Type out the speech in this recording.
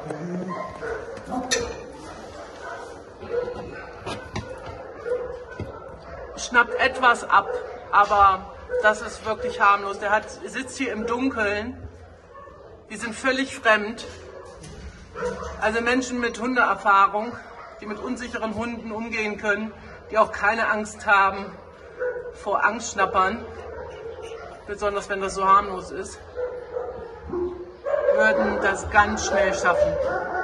Schnappt etwas ab, aber das ist wirklich harmlos. Der sitzt hier im Dunkeln. Die sind völlig fremd. Also Menschen mit Hundeerfahrung, die mit unsicheren Hunden umgehen können, die auch keine Angst haben vor Angstschnappern, besonders wenn das so harmlos ist, würden das ganz schnell schaffen.